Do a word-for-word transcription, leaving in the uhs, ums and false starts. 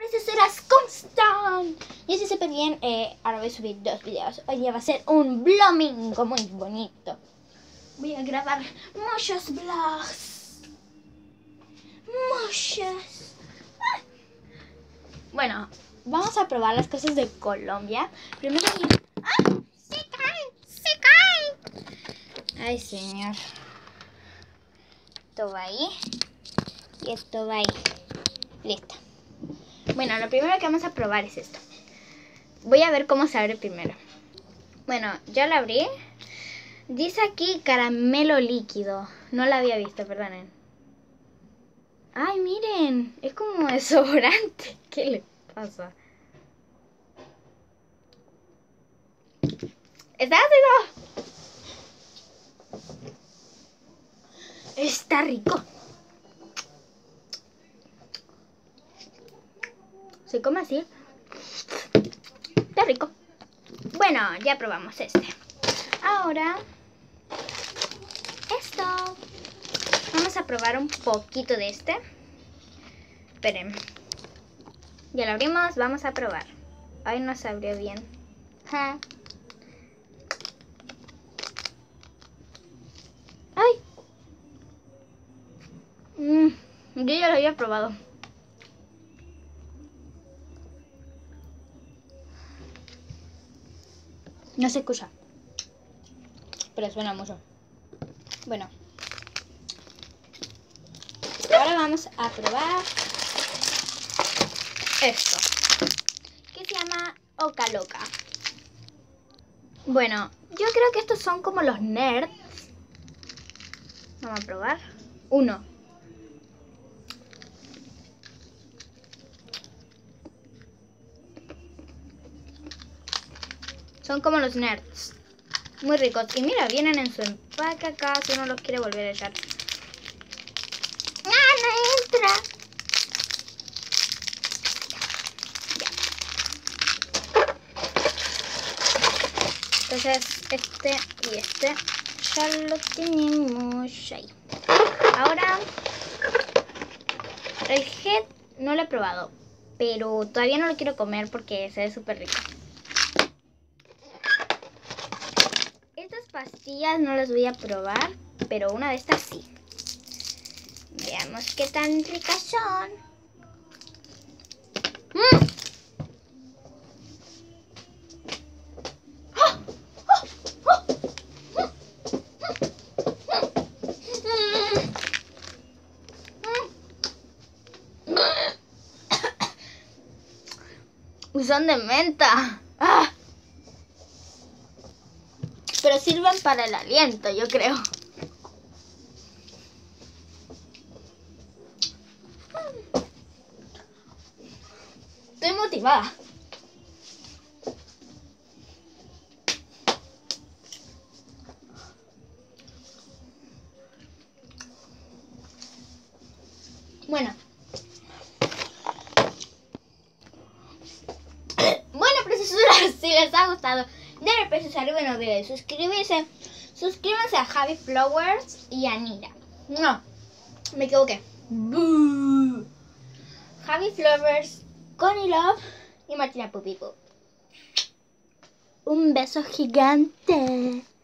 preciosuras, ¿cómo están? Yo estoy súper bien, eh, ahora voy a subir dos videos. Hoy día va a ser un vlomingo muy bonito. Voy a grabar muchos vlogs. Muchos. Ah. Bueno, vamos a probar las cosas de Colombia. Primero... ¡Ah! ¡Se cae! ¡Se cae! Ay, señor. Esto va ahí. Y esto va ahí. Listo. Bueno, lo primero que vamos a probar es esto. Voy a ver cómo se abre primero. Bueno, ya lo abrí. Dice aquí caramelo líquido. No lo había visto, perdonen. Ay, miren. Es como desodorante. ¿Qué le pasa? ¿Está ácido? Está rico. Se come así. Está rico. Bueno, ya probamos este. Ahora, esto. Vamos a probar un poquito de este. Esperen. Ya lo abrimos, vamos a probar. Ay, no se abrió bien. Ja. Ay. Mm, yo ya lo había probado. No se escucha, pero suena mucho. Bueno, ahora vamos a probar esto, que se llama Oca Loca. Bueno, yo creo que estos son como los nerds. Vamos a probar. Uno. Son como los nerds. Muy ricos. Y mira, vienen en su empaque acá si uno los quiere volver a echar. ¡Ah, no entra! Ya. Entonces, este y este ya lo tenemos ahí. Ahora, el Head no lo he probado, pero todavía no lo quiero comer porque se ve súper rico. Pastillas no las voy a probar, pero una de estas sí. Veamos qué tan ricas son. ¡Mm! ¡Oh! ¡Oh! ¡Oh! ¡Mm! Son de menta. ¡Ah! Pero sirven para el aliento, yo creo. Estoy motivada. Bueno. Bueno, preciosuras, si les ha gustado, denle precios arriba en el video y suscribirse. Suscríbanse a Javi Flowers y a Nira. No, me equivoqué. Boo. Javi Flowers, Connie Love y Martina Pupipo. Un beso gigante.